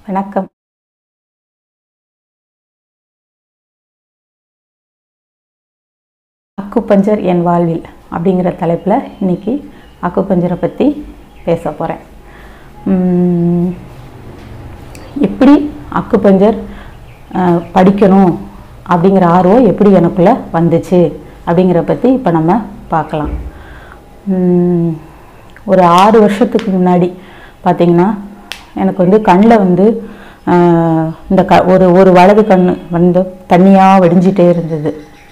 வணக்கம். அக்குபஞ்சர் என் வாழ்வில் அப்படிங்கிற தலைப்பில் இன்றைக்கி அக்குபஞ்சரை பற்றி பேச போகிறேன். எப்படி அக்குபஞ்சர் படிக்கணும் அப்படிங்கிற ஆர்வம் எப்படி எனக்குள்ளே வந்துச்சு அப்படிங்கிற பற்றி இப்போ நம்ம பார்க்கலாம். ஒரு 6 வருஷத்துக்கு முன்னாடி பார்த்திங்கன்னா எனக்கு வந்து கண்ணில் வந்து இந்த ஒரு வலது கண் வந்து தண்ணியாக வடிஞ்சிட்டே இருந்தது.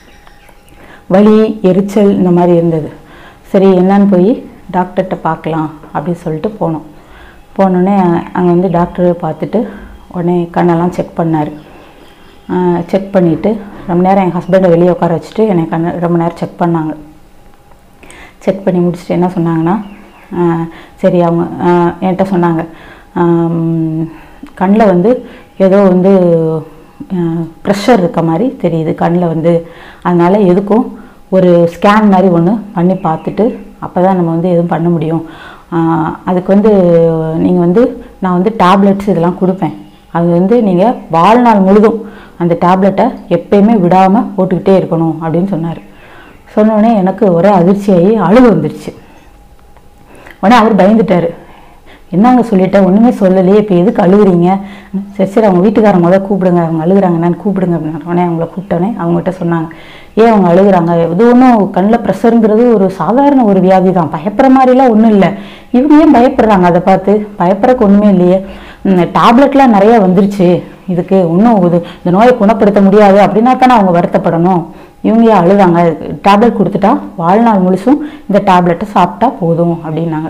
வலி, எரிச்சல் இந்த மாதிரி இருந்தது. சரி என்னன்னு போய் டாக்டர்கிட்ட பார்க்கலாம் அப்படின்னு சொல்லிட்டு போனோடனே அங்கே வந்து டாக்டர் பார்த்துட்டு உடனே கண்ணெல்லாம் செக் பண்ணார். செக் பண்ணிவிட்டு ரொம்ப நேரம் என் ஹஸ்பண்டை வெளியே உட்கார வச்சுட்டு என்னை ரொம்ப நேரம் செக் பண்ணாங்க. செக் பண்ணி முடிச்சுட்டு என்ன சொன்னாங்கன்னா, சரி அவங்க என்கிட்ட சொன்னாங்க, கண்ணில் வந்து ஏதோ வந்து ப்ரெஷர் இருக்க மாதிரி தெரியுது கண்ணில் வந்து, அதனால் எதுக்கும் ஒரு ஸ்கேன் மாதிரி ஒன்று பண்ணி பார்த்துட்டு அப்போ தான் நம்ம வந்து எதுவும் பண்ண முடியும். அதுக்கு வந்து நீங்கள் வந்து நான் வந்து டேப்லெட்ஸ் இதெல்லாம் கொடுப்பேன், அது வந்து நீங்கள் வாழ்நாள் முழுதும் அந்த டேப்லெட்டை எப்பயுமே விடாமல் போட்டுக்கிட்டே இருக்கணும் அப்படின்னு சொன்னார். சொன்னோடனே எனக்கு ஒரே அதிர்ச்சியாகி அழுகு வந்துடுச்சு. உடனே அவர் பயந்துட்டார். என்னங்க சொல்லிட்டேன், ஒன்றுமே சொல்லலையே, இப்போ எதுக்கு அழுகுறீங்க? சரி அவங்க வீட்டுக்காரங்க தான் கூப்பிடுங்க, அவங்க அழுகுறாங்க, நான் கூப்பிடுங்க அப்படின்னா. உடனே அவங்கள கூப்பிட்டோன்னே அவங்ககிட்ட சொன்னாங்க, ஏன் அவங்க அழுகுறாங்க, இது ஒன்றும் கண்ணில் ப்ரெஷருங்கிறது ஒரு சாதாரண ஒரு வியாதி தான், பயப்படுற மாதிரிலாம் ஒன்றும் இல்லை. இவங்க ஏன் பயப்படுறாங்க, அதை பார்த்து பயப்படுறதுக்கு ஒன்றுமே இல்லையே, டேப்லெட்லாம் நிறையா வந்துருச்சு, இதுக்கு ஒன்றும் இந்த நோயை குணப்படுத்த முடியாது அப்படின்னா தானே அவங்க வருத்தப்படணும். இவங்க ஏன் அழுதாங்க, டேப்லெட் கொடுத்துட்டா வாழ்நாள் முழுசும் இந்த டேப்லெட்டை சாப்பிட்டா போதும் அப்படின்னாங்க.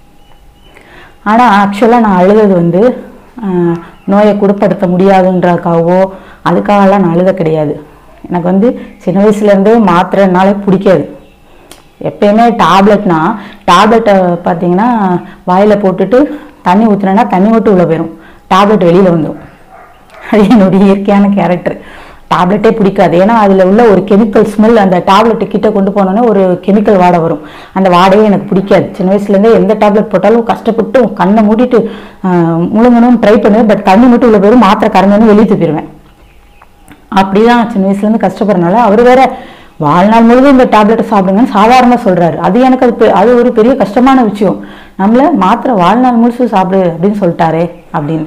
ஆனால் ஆக்சுவலாக நான் அழுதது வந்து நோயை குணப்படுத்த முடியாதுன்றதுக்காகவோ அதுக்காகலாம் நான் அழுத கிடையாது. எனக்கு வந்து சின்ன வயசுலேருந்தே மாத்திரைனாலே பிடிக்காது. எப்பயுமே டேப்லெட்டை பார்த்தீங்கன்னா வாயில் போட்டுட்டு தண்ணி ஊற்றுனேன்னா தண்ணி மட்டும் உள்ளே போயிடும், டேப்லெட் வெளியில் வந்துடும். அது என்னுடைய இயற்கையான கேரக்டர். டேப்லெட்டே பிடிக்காது, ஏன்னா அதில் உள்ள ஒரு கெமிக்கல் ஸ்மெல், அந்த டேப்லெட்டு கிட்டே கொண்டு போனோன்னே ஒரு கெமிக்கல் வாடை வரும், அந்த வாடையே எனக்கு பிடிக்காது. சின்ன வயசுலேருந்தே எந்த டேப்லெட் போட்டாலும் கஷ்டப்பட்டு கண்ணை மூடிட்டு முழுங்கணும்னு ட்ரை பண்ணுவேன், பட் தண்ணி மட்டும் உள்ள போயிடும், மாத்திரை கறந்தோன்னு வெளியே தூக்கிடுவேன். அப்படி தான் சின்ன வயசுலேருந்து கஷ்டப்படுறதுனால அவர் வேற வாழ்நாள் முழுவதும் இந்த டேப்லெட்டை சாப்பிடுங்கன்னு சாதாரணமாக சொல்கிறாரு. அது எனக்கு அது ஒரு பெரிய கஷ்டமான விஷயம், நம்மளை மாத்திரை வாழ்நாள் முழுசும் சாப்பிடு அப்படின்னு சொல்லிட்டாரே அப்படின்னு.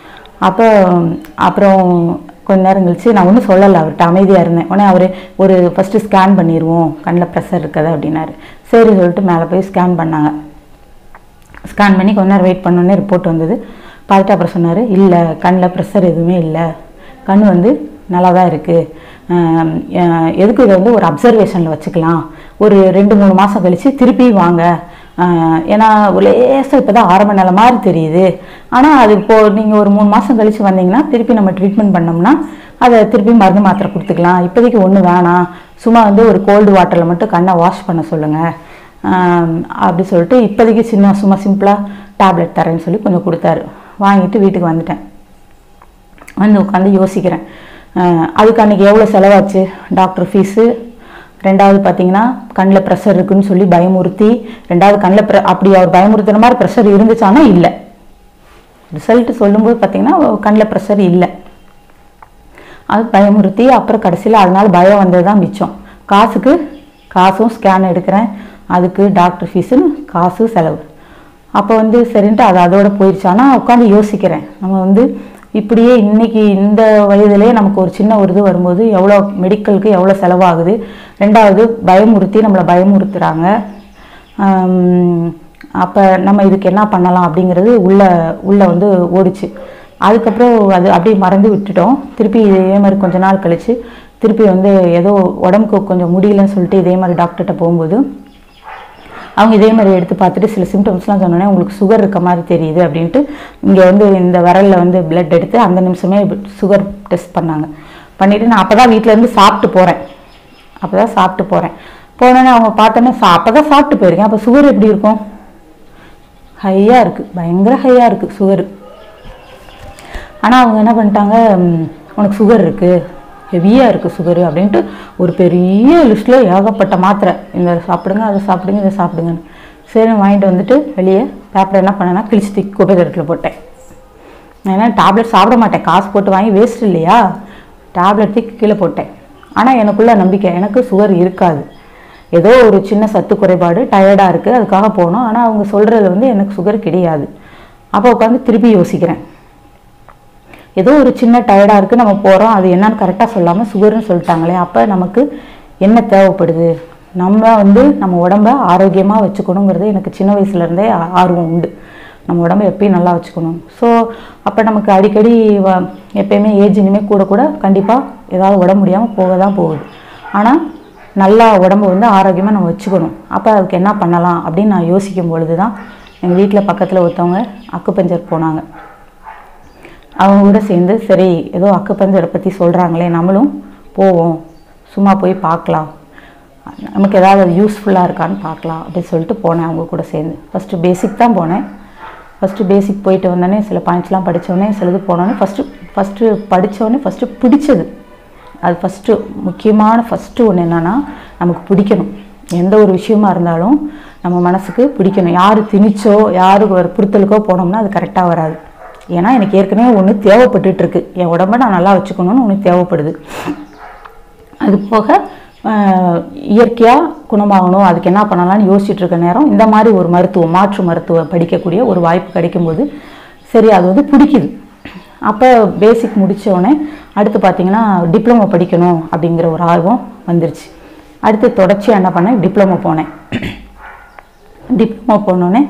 அப்புறம் கொஞ்ச நேரம் கழிச்சு நான் ஒன்றும் சொல்லலை, அவர்கிட்ட அமைதியாக இருந்தேன். உடனே அவர் ஒரு ஃபஸ்ட்டு ஸ்கேன் பண்ணிடுவோம், கண்ணில் ப்ரெஷர் இருக்குது அப்படின்னாரு. சரி சொல்லிட்டு மேலே போய் ஸ்கேன் பண்ணாங்க. ஸ்கேன் பண்ணி கொஞ்ச நேரம் வெயிட் பண்ணோன்னே ரிப்போர்ட் வந்தது. பார்த்துட்டு அப்புறம் சொன்னார், இல்லை கண்ணில் ப்ரெஷர் எதுவுமே இல்லை, கண் வந்து நல்லா தான் இருக்குது, எதுக்கு இதை வந்து ஒரு அப்சர்வேஷனில் வச்சுக்கலாம், ஒரு 2-3 மாதம் கழித்து திருப்பி வாங்க, ஏன்னா லேசாக இப்போ தான் ஆரம்ப நிலை மாதிரி தெரியுது, ஆனால் அது இப்போது நீங்கள் ஒரு 3 மாதம் கழித்து வந்தீங்கன்னா திருப்பி நம்ம ட்ரீட்மெண்ட் பண்ணோம்னா அதை திருப்பி மருந்து மாத்திரை கொடுத்துக்கலாம், இப்போதைக்கு ஒன்றும் வேணாம், சும்மா வந்து ஒரு கோல்டு வாட்டரில் மட்டும் கண்ணை வாஷ் பண்ண சொல்லுங்கள் அப்படி சொல்லிட்டு இப்போதைக்கு சும்மா சிம்பிளாக டேப்லெட் தரேன்னு சொல்லி கொஞ்சம் கொடுத்தாரு. வாங்கிட்டு வீட்டுக்கு வந்துட்டேன். வந்து உட்காந்து யோசிக்கிறேன், அதுக்கு அன்றைக்கி எவ்வளோ செலவாச்சு, டாக்டர் ஃபீஸு, ரெண்டாவது பார்த்தீங்கன்னா கண்ணில் ப்ரெஷர் இருக்குன்னு சொல்லி பயமுறுத்தி, ரெண்டாவது கண்ணில் அப்படி அவர் பயமுறுத்துற மாதிரி ப்ரெஷர் இருந்துச்சானா இல்லை, ரிசல்ட்டு சொல்லும்போது பார்த்தீங்கன்னா கண்ணில் ப்ரெஷர் இல்லை, அது பயமுறுத்தி அப்புறம் கடைசியில் அதனால் பயம் வந்தது தான் மிச்சம். காசும் ஸ்கேன் எடுக்கிறேன், அதுக்கு டாக்டர் ஃபீஸுன்னு காசு செலவு. அப்போ வந்து சரின்ட்டு அதோட போயிடுச்சானா உட்காந்து யோசிக்கிறேன், நம்ம வந்து இப்படியே இன்றைக்கி இந்த வயதிலே நமக்கு ஒரு சின்ன ஒரு இது வரும்போது எவ்வளோ மெடிக்கலுக்கு எவ்வளோ செலவாகுது, ரெண்டாவது நம்மளை பயமுறுத்துகிறாங்க, அப்போ நம்ம இதுக்கு என்ன பண்ணலாம் அப்படிங்கிறது உள்ளே வந்து ஓடிச்சு. அதுக்கப்புறம் அது அப்படியே மறந்து விட்டுட்டோம். திருப்பி இதே மாதிரி கொஞ்ச நாள் கழித்து திருப்பி வந்து ஏதோ உடம்புக்கு கொஞ்சம் முடியலன்னு சொல்லிட்டு இதே மாதிரி டாக்டர்கிட்ட போகும்போது அவங்க இதே மாதிரி எடுத்து பார்த்துட்டு சில சிம்டம்ஸ்லாம் சொன்னோன்னே உங்களுக்கு சுகர் இருக்க மாதிரி தெரியுது அப்படின்ட்டு இங்கே வந்து இந்த விரலில் வந்து பிளட் எடுத்து அந்த நிமிஷமே சுகர் டெஸ்ட் பண்ணாங்க. பண்ணிவிட்டு நான் அப்போ தான் வீட்டிலேருந்து சாப்பிட்டு போகிறேன். போனோன்னே அவங்க பார்த்தோன்னே அப்போ தான் சாப்பிட்டு போயிருக்கேன், அப்போ சுகர் எப்படி இருக்கும், ஹையாக இருக்குது, பயங்கர ஹையாக இருக்குது சுகரு. ஆனால் அவங்க என்ன பண்ணிட்டாங்க, உனக்கு சுகர் இருக்குது, ஹெவியாக இருக்குது சுகரு அப்படின்ட்டு ஒரு பெரிய லிஸ்ட்டில் ஏகப்பட்ட மாத்திரை, இந்த சாப்பிடுங்க அதை சாப்பிடுங்க இதை சாப்பிடுங்கன்னு. சரி வாங்கிட்டு வந்துட்டு வெளியே பேப்பரை என்ன பண்ணேன்னா கிழிச்சு குப்பை தட்டில் போட்டேன். ஏன்னா டேப்லெட் சாப்பிட மாட்டேன், காசு போட்டு வாங்கி வேஸ்ட் இல்லையா, டேப்லெட் தூக்கி கீழே போட்டேன். ஆனால் எனக்குள்ள நம்பிக்கை எனக்கு சுகர் இருக்காது, ஏதோ ஒரு சின்ன சத்து குறைபாடு, டயர்டாக இருக்குது அதுக்காக போனோம். ஆனால் அவங்க சொல்கிறது வந்து எனக்கு சுகர் கிடையாது. அப்போ உட்காந்து திருப்பி யோசிக்கிறேன், ஏதோ ஒரு சின்ன டயர்டாக இருக்குது நம்ம போகிறோம், அது என்னன்னு கரெக்டாக சொல்லாமல் சுகர்னு சொல்லிட்டாங்களே, அப்போ நமக்கு என்ன தேவைப்படுது, நம்ம வந்து நம்ம உடம்ப ஆரோக்கியமாக வச்சுக்கணுங்கிறது எனக்கு சின்ன வயசுலேருந்தே ஆர்வம் உண்டு, நம்ம உடம்பை எப்பயும் நல்லா வச்சுக்கணும். ஸோ அப்போ நமக்கு அடிக்கடி எப்பயுமே ஏஜ் இனிமேல் கூட கூட கண்டிப்பாக ஏதாவது உடம்பு முடியாமல் போக தான் போகுது. ஆனால் நல்லா உடம்பு வந்து ஆரோக்கியமாக நம்ம வச்சுக்கணும். அப்போ அதுக்கு என்ன பண்ணலாம் அப்படின்னு நான் யோசிக்கும் பொழுது தான் எங்கள் வீட்டில் பக்கத்தில் ஒருத்தவங்க அக்குபஞ்சர் போனாங்க. அவங்க கூட சேர்ந்து சரி ஏதோ அக்குபஞ்சரை பற்றி சொல்கிறாங்களே நம்மளும் போவோம், சும்மா போய் பார்க்கலாம், நமக்கு ஏதாவது யூஸ்ஃபுல்லாக இருக்கான்னு பார்க்கலாம் அப்படின்னு சொல்லிட்டு போனேன் அவங்க கூட சேர்ந்து. ஃபஸ்ட்டு பேசிக் தான் போனேன். ஃபஸ்ட்டு பேசிக் போயிட்டு வந்தோடனே சில பாயிண்ட்ஸ்லாம் படித்தோடனே சிலது போனோடனே ஃபஸ்ட்டு படித்தோடனே ஃபஸ்ட்டு பிடிச்சது. அது ஃபஸ்ட்டு முக்கியமான ஃபஸ்ட்டு ஒன்று என்னென்னா நமக்கு பிடிக்கணும். எந்த ஒரு விஷயமா இருந்தாலும் நம்ம மனசுக்கு பிடிக்கணும். யார் திணிச்சோ யாருக்கு ஒரு புறுத்தலுக்கோ போனோம்னா அது கரெக்டாக வராது. ஏன்னா எனக்கு ஏற்கனவே ஒன்று தேவைப்பட்டுருக்கு, என் உடம்பை நான் நல்லா வச்சுக்கணும்னு ஒன்று தேவைப்படுது. அது போக இயற்கையாக குணமாகணும், அதுக்கு என்ன பண்ணலான்னு யோசிச்சுட்டு இருக்க நேரம் இந்த மாதிரி ஒரு மருத்துவம், மாற்று மருத்துவம் படிக்கக்கூடிய ஒரு வாய்ப்பு கிடைக்கும்போது சரி அது வந்து பிடிக்குது. அப்போ பேசிக் முடித்தோடனே அடுத்து பார்த்திங்கன்னா டிப்ளமோ படிக்கணும் அப்படிங்கிற ஒரு ஆர்வம் வந்துருச்சு. அடுத்து தொடர்ச்சியாக என்ன பண்ணேன், டிப்ளமோ போனேன். டிப்ளமோ போனோடனே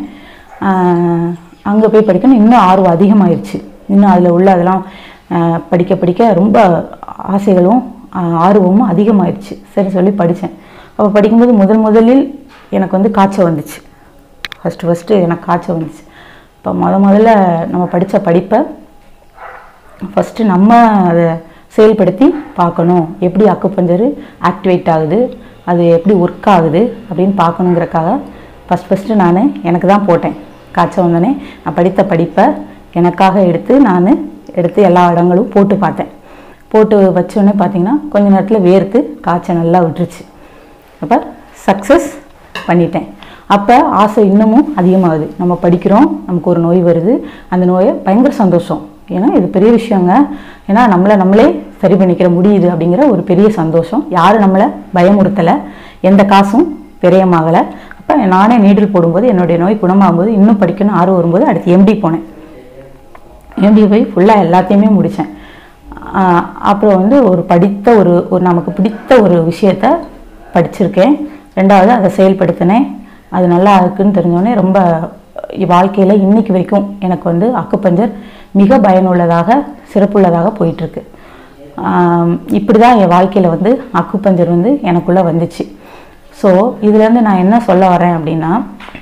அங்கே போய் படிக்கணும், இன்னும் ஆர்வம் அதிகமாகிடுச்சு. இன்னும் அதில் உள்ள அதெல்லாம் படிக்க படிக்க ரொம்ப ஆசைகளும் ஆர்வமும் அதிகமாகிடுச்சு. சரி சொல்லி படித்தேன். அப்போ படிக்கும்போது முதலில் எனக்கு வந்து காய்ச்சல் வந்துச்சு. ஃபஸ்ட்டு எனக்கு காய்ச்சல் வந்துச்சு. இப்போ முதல்ல நம்ம படித்த படிப்பை ஃபஸ்ட்டு நம்ம அதை செயல்படுத்தி பார்க்கணும், எப்படி அக்குபஞ்சரு ஆக்டிவேட் ஆகுது, அது எப்படி ஒர்க் ஆகுது அப்படின்னு பார்க்கணுங்கிறக்காக ஃபஸ்ட்டு நான் எனக்கு தான் போட்டேன். காய்ச்சல் வந்தோடனே நான் படித்த படிப்பை எனக்காக எடுத்து எல்லா இடங்களும் போட்டு பார்த்தேன். போட்டு வச்சோடனே பார்த்திங்கன்னா கொஞ்ச நேரத்தில் வேர்த்து காய்ச்சல் நல்லா விட்டுருச்சு. அப்போ சக்ஸஸ் பண்ணிட்டேன். அப்போ ஆசை இன்னமும் அதிகமாகுது. நம்ம படிக்கிறோம், நமக்கு ஒரு நோய் வருது, அந்த நோயை பயங்கர சந்தோஷம். ஏன்னா இது பெரிய விஷயங்க, ஏன்னா நம்மளே சரி பண்ணிக்கிற முடியுது அப்படிங்கிற ஒரு பெரிய சந்தோஷம். யாரும் நம்மளை பயமுறுத்தலை, எந்த காசும் விரயமாகலை. அப்போ நானே நீடில் போடும்போது என்னுடைய நோய் குணமாகும்போது இன்னும் படிக்கணும் ஆர்வம் வரும்போது அடுத்து எம்டி போனேன். எம்டி போய் ஃபுல்லாக எல்லாத்தையுமே முடித்தேன். அப்புறம் வந்து ஒரு நமக்கு பிடித்த ஒரு விஷயத்த படிச்சிருக்கேன். ரெண்டாவது அதை செயல்படுத்தினேன். அது நல்லா இருக்குன்னு தெரிஞ்சோடனே ரொம்ப வாழ்க்கையில் இன்றைக்கி வரைக்கும் எனக்கு வந்து அக்குபஞ்சர் மிக பயனுள்ளதாக சிறப்புள்ளதாக போயிட்டுருக்கு. இப்படி தான் என் வாழ்க்கையில் வந்து அக்குபஞ்சர் வந்து எனக்குள்ளே வந்துச்சு. ஸோ இதுலேருந்து நான் என்ன சொல்ல வரேன் அப்படின்னா,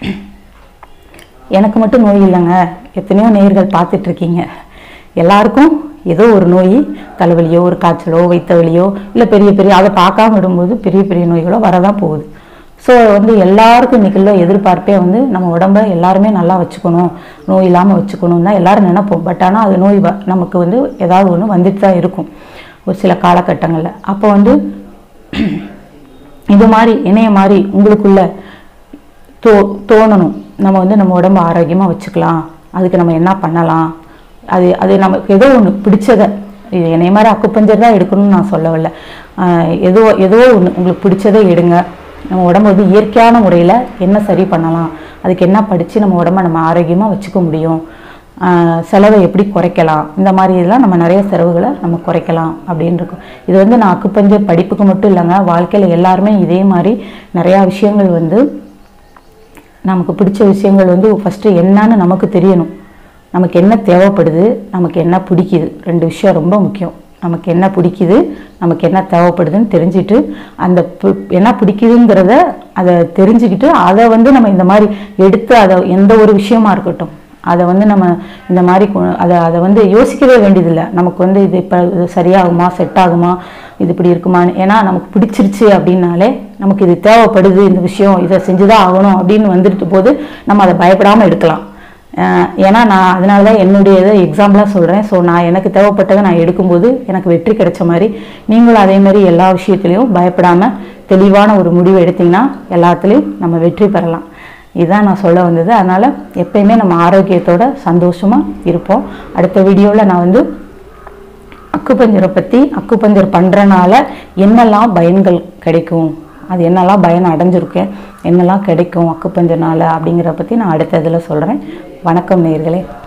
எனக்கு மட்டும் நோய் இல்லைங்க, எத்தனையோ நேயர்கள் பார்த்துட்ருக்கீங்க, எல்லாருக்கும் ஏதோ ஒரு நோய், தலைவலியோ ஒரு காய்ச்சலோ வைத்த வலியோ இல்லை பெரிய அதை பார்க்காம விடும்போது பெரிய நோய்களோ வரதான் போகுது. ஸோ வந்து எல்லாருக்கும் இன்றைக்குள்ள எதிர்பார்ப்பே வந்து நம்ம உடம்பை எல்லாருமே நல்லா வச்சுக்கணும், நோய் இல்லாமல் வச்சுக்கணும் தான் எல்லோரும் நினைப்போம். பட் ஆனால் அது நோய் நமக்கு வந்து ஏதாவது ஒன்று வந்துட்டு தான் இருக்கும் ஒரு சில காலகட்டங்களில். அப்போ வந்து இது மாதிரி இணைய மாதிரி உங்களுக்குள்ள தோணணும், நம்ம வந்து நம்ம உடம்பை ஆரோக்கியமாக வச்சுக்கலாம், அதுக்கு நம்ம என்ன பண்ணலாம், அது நமக்கு ஏதோ ஒன்று பிடிச்சதை, இது என்னைய மாதிரி அக்குபஞ்சர் தான் எடுக்கணும்னு நான் சொல்லவில்லை, ஏதோ ஒன்று உங்களுக்கு பிடிச்சதை எடுங்க. நம்ம உடம்பு வந்து இயற்கையான முறையில் என்ன சரி பண்ணலாம், அதுக்கு என்ன படித்து நம்ம உடம்பை நம்ம ஆரோக்கியமாக வச்சுக்க முடியும், செலவை எப்படி குறைக்கலாம், இந்த மாதிரி இதெல்லாம் நம்ம நிறைய செலவுகளை நம்ம குறைக்கலாம் அப்படின்னு இருக்கும். இது வந்து நான் அக்குபஞ்சர் படிப்புக்கு மட்டும் இல்லைங்க, வாழ்க்கையில் எல்லாருமே இதே மாதிரி நிறையா விஷயங்கள் வந்து நமக்கு பிடிச்ச விஷயங்கள் வந்து ஃபஸ்ட்டு என்னன்னு நமக்கு தெரியணும். நமக்கு என்ன தேவைப்படுது, நமக்கு என்ன பிடிக்குது, ரெண்டு விஷயம் ரொம்ப முக்கியம். நமக்கு என்ன பிடிக்குது, நமக்கு என்ன தேவைப்படுதுன்னு தெரிஞ்சுட்டு அந்த என்ன பிடிக்குதுங்கிறத அதை தெரிஞ்சுக்கிட்டு அதை வந்து நம்ம இந்த மாதிரி எடுத்து அதை எந்த ஒரு விஷயமா இருக்கட்டும் அதை வந்து நம்ம இந்த மாதிரி அதை வந்து யோசிக்கவே வேண்டியதில்லை. நமக்கு வந்து இது இப்போ இது சரியாகுமா, செட் ஆகுமா, இது இப்படி இருக்குமான்னு. ஏன்னா நமக்கு பிடிச்சிருச்சு அப்படின்னாலே நமக்கு இது தேவைப்படுது, இந்த விஷயம் இதை செஞ்சுதான் ஆகணும் அப்படின்னு வந்துட்டு போது நம்ம அதை பயப்படாமல் எடுக்கலாம். ஏன்னா நான் அதனால தான் என்னுடைய இதை எக்ஸாம்பிளாக சொல்கிறேன். ஸோ நான் எனக்கு தேவைப்பட்டதை நான் எடுக்கும்போது எனக்கு வெற்றி கிடைச்ச மாதிரி நீங்களும் அதே மாதிரி எல்லா விஷயத்துலையும் பயப்படாமல் தெளிவான ஒரு முடிவு எடுத்திங்கன்னா எல்லாத்துலேயும் நம்ம வெற்றி பெறலாம். இதுதான் நான் சொல்ல வந்தது. அதனால் எப்பயுமே நம்ம ஆரோக்கியத்தோட சந்தோஷமாக இருப்போம். அடுத்த வீடியோவில் நான் வந்து அக்குபஞ்சரை பற்றி, அக்குபஞ்சர் பண்ணுறனால என்னெல்லாம் பயன்கள் கிடைக்கும், அது என்னெல்லாம் பயன் அடைஞ்சிருக்கேன், என்னெல்லாம் கிடைக்கும் அக்குபஞ்சர்னால அப்படிங்கிறத பற்றி நான் அடுத்த இதில் சொல்கிறேன். வணக்கம் நேயர்களே.